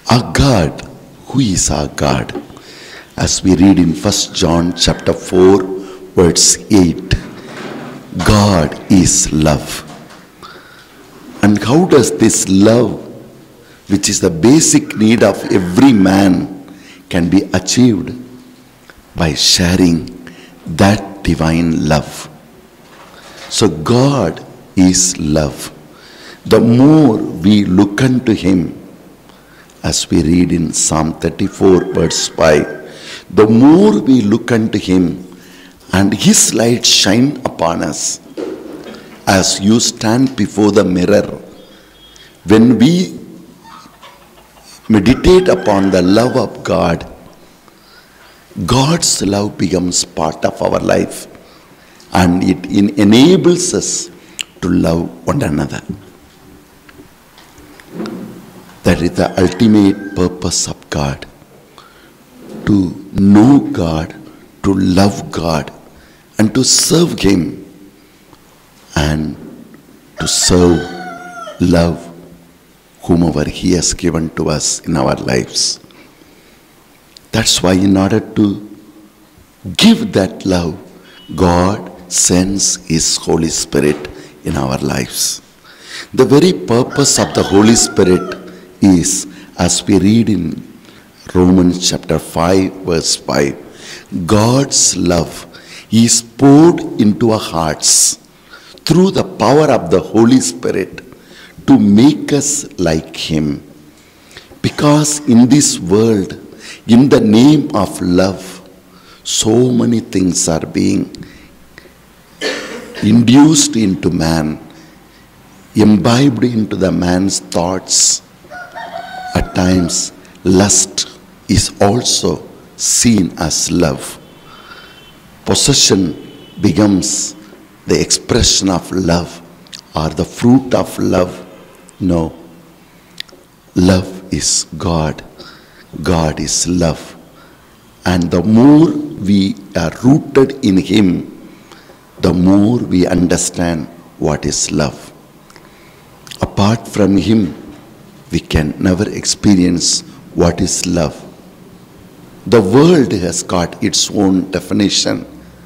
Our God, who is our God? As we read in 1 John chapter 4, verse 8, God is love. And how does this love, which is the basic need of every man, can be achieved? By sharing that divine love. So God is love. The more we look unto Him, as we read in Psalm 34 verse 5, the more we look unto Him and His light shine upon us, as you stand before the mirror, when we meditate upon the love of God, God's love becomes part of our life, and it enables us to love one another. That is the ultimate purpose of God. To know God, to love God, and to serve Him, and to serve, love whomever He has given to us in our lives. That's why in order to give that love, God sends His Holy Spirit in our lives. The very purpose of the Holy Spirit is, as we read in Romans chapter 5 verse 5, God's love is poured into our hearts through the power of the Holy Spirit to make us like Him. Because in this world, in the name of love, so many things are being induced into man, imbibed into the man's thoughts. At times, lust is also seen as love. Possession becomes the expression of love or the fruit of love. No. Love is God. God is love. And the more we are rooted in Him, the more we understand what is love. Apart from Him, we can never experience what is love. The world has got its own definition.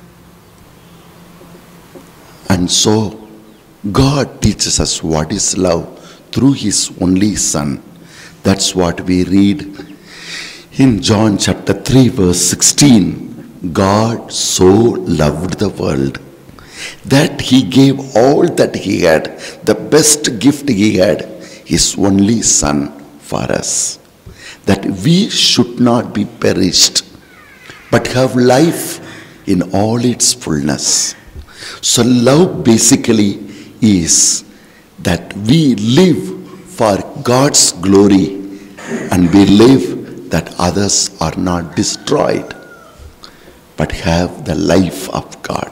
And so, God teaches us what is love through His only Son. That's what we read in John chapter 3 verse 16. God so loved the world that He gave all that He had, the best gift He had, His only Son for us, that we should not be perished, but have life in all its fullness. So love basically is that we live for God's glory, and we live that others are not destroyed, but have the life of God.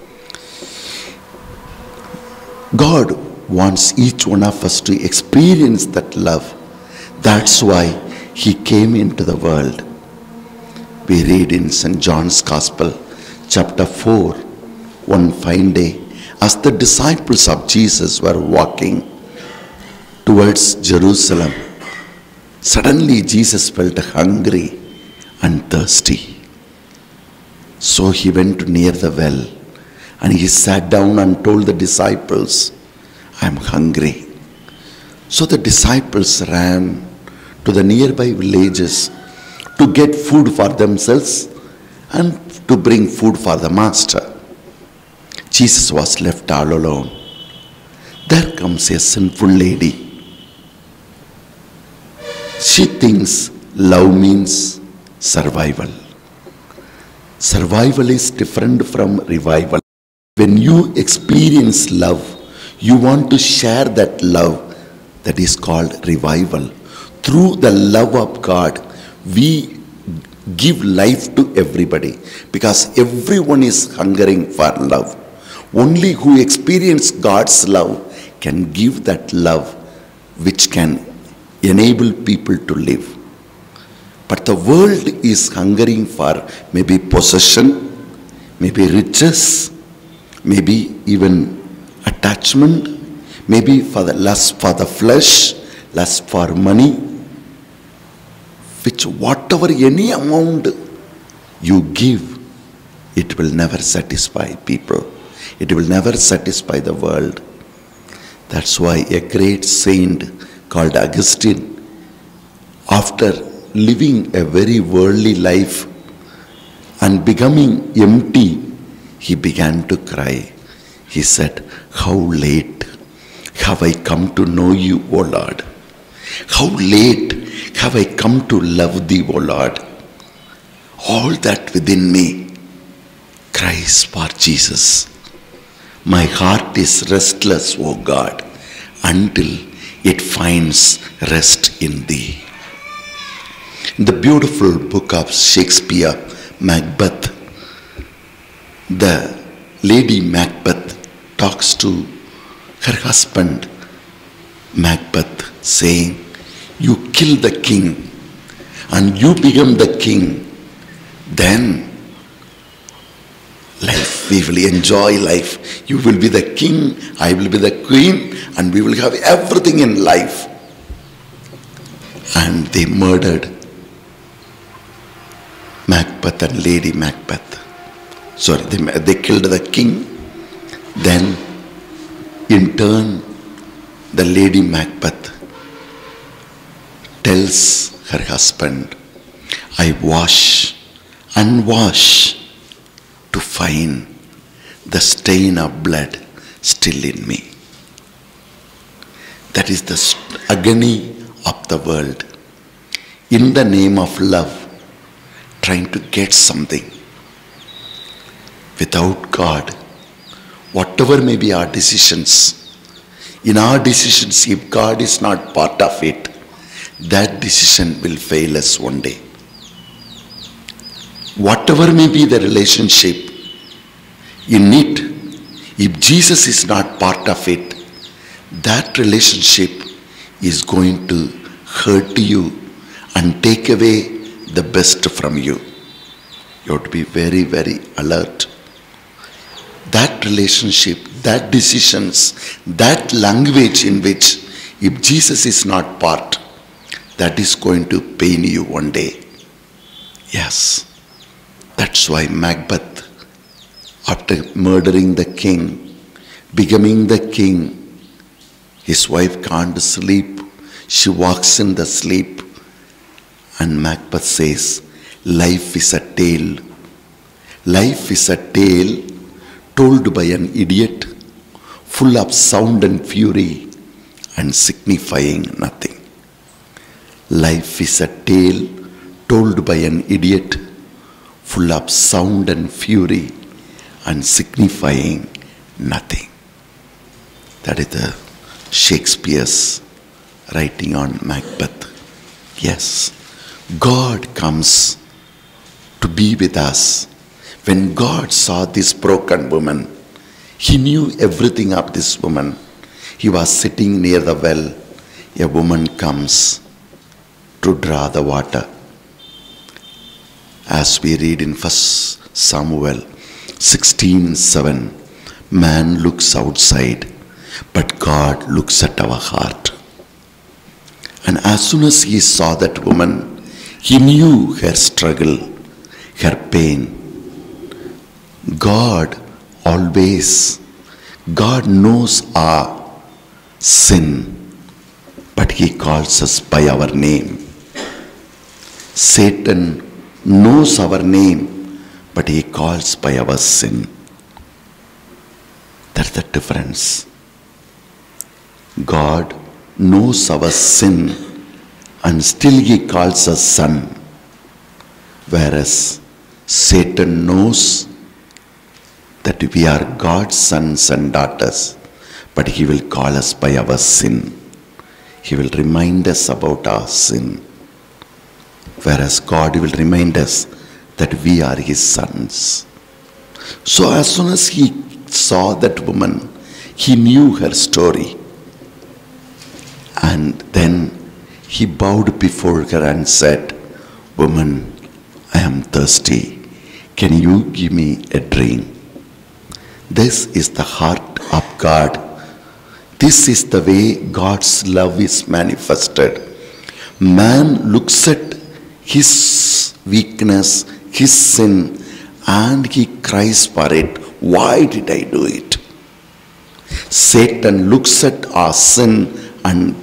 God wants each one of us to experience that love. That's why He came into the world. We read in St. John's Gospel, chapter 4, one fine day, as the disciples of Jesus were walking towards Jerusalem, suddenly Jesus felt hungry and thirsty. So He went near the well, and He sat down and told the disciples, I am hungry. So the disciples ran to the nearby villages to get food for themselves and to bring food for the Master. Jesus was left all alone. There comes a sinful lady. She thinks love means survival. Survival is different from revival. When you experience love, you want to share that love. That is called revival. Through the love of God, we give life to everybody, because everyone is hungering for love. Only who experience God's love can give that love which can enable people to live. But the world is hungering for maybe possession, maybe riches, maybe even attachment, maybe for the lust for the flesh, lust for money. which whatever any amount you give, it will never satisfy people. It will never satisfy the world. That's why a great saint called Augustine, after living a very worldly life and becoming empty, he began to cry. He said, "How late have I come to know you, O Lord? How late have I come to love thee, O Lord? All that within me cries for Jesus. My heart is restless, O God, until it finds rest in thee." In the beautiful book of Shakespeare, Macbeth, the lady Macbeth talks to her husband Macbeth, saying, "You kill the king and you become the king, then life, we will enjoy life. You will be the king, I will be the queen, and we will have everything in life." And they murdered Macbeth and Lady Macbeth. Sorry, they killed the king. Then, in turn, the Lady Macbeth tells her husband, "I wash and wash to find the stain of blood still in me." That is the agony of the world. In the name of love, trying to get something. Without God, whatever may be our decisions, in our decisions, if God is not part of it, that decision will fail us one day. Whatever may be the relationship, in it, if Jesus is not part of it, that relationship is going to hurt you and take away the best from you. You have to be very, very alert. That relationship, that decisions, that language in which, if Jesus is not part, that is going to pain you one day. Yes. That's why Macbeth, after murdering the king, becoming the king, his wife can't sleep. She walks in the sleep. And Macbeth says, "Life is a tale. Life is a tale told by an idiot, full of sound and fury and signifying nothing." Life is a tale told by an idiot, full of sound and fury and signifying nothing. That is the Shakespeare's writing on Macbeth. Yes, God comes to be with us. When God saw this broken woman, he knew everything of this woman. He was sitting near the well. A woman comes to draw the water. As we read in 1 Samuel 16:7, man looks outside, but God looks at our heart. And as soon as he saw that woman, he knew her struggle, her pain. God knows our sin, but he calls us by our name. Satan knows our name, but he calls by our sin. That's the difference. God knows our sin, and still he calls us son. Whereas Satan knows that we are God's sons and daughters, but he will call us by our sin. He will remind us about our sin. Whereas God will remind us that we are his sons. So as soon as he saw that woman, he knew her story. And then he bowed before her and said, "Woman, I am thirsty. Can you give me a drink?" This is the heart of God. This is the way God's love is manifested. Man looks at his weakness, his sin, and he cries for it. Why did I do it? Satan looks at our sin and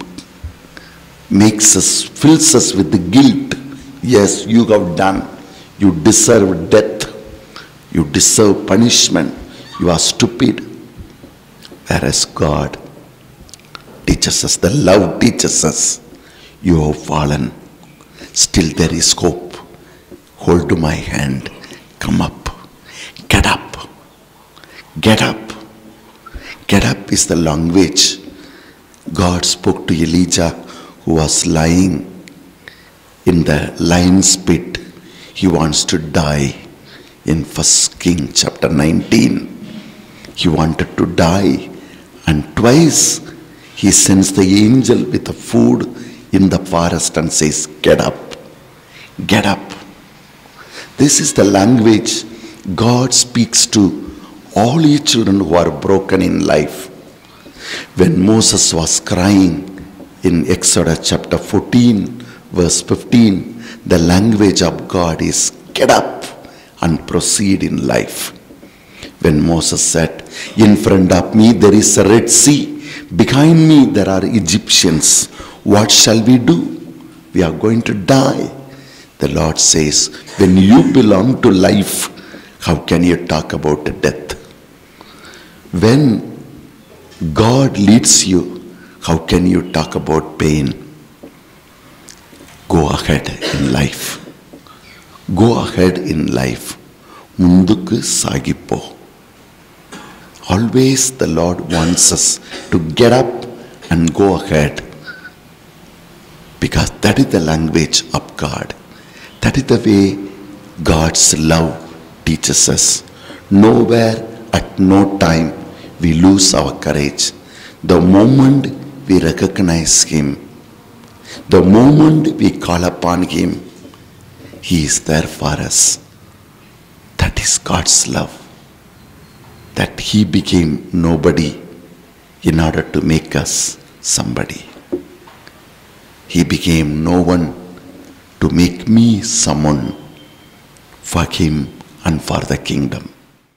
fills us with the guilt. Yes, you have done. You deserve death. You deserve punishment. You are stupid. Whereas God teaches us, the love teaches us, you have fallen. Still there is hope. Hold my hand. Come up. Get up. Get up. Get up is the language God spoke to Elijah, who was lying in the lion's pit. He wants to die. In 1 Kings chapter 19, he wanted to die, and twice he sends the angel with the food in the forest and says, get up, get up. This is the language God speaks to all his children who are broken in life. When Moses was crying in Exodus chapter 14, verse 15, the language of God is get up and proceed in life. When Moses said, in front of me there is a Red Sea, behind me there are Egyptians, what shall we do? We are going to die. The Lord says, when you belong to life, how can you talk about death? When God leads you, how can you talk about pain? Go ahead in life. Go ahead in life. Mundukku sagipo. Always the Lord wants us to get up and go ahead, because that is the language of God. That is the way God's love teaches us. Nowhere, at no time, we lose our courage. The moment we recognize Him, the moment we call upon Him, He is there for us. That is God's love. That He became nobody in order to make us somebody. He became no one to make me someone for Him and for the kingdom.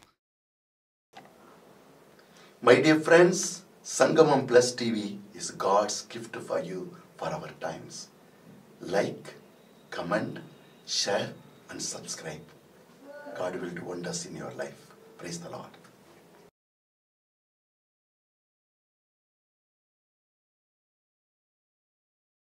My dear friends, Sangamam Plus TV is God's gift for you for our times. Like, comment, share and subscribe. God will do wonders in your life. Praise the Lord.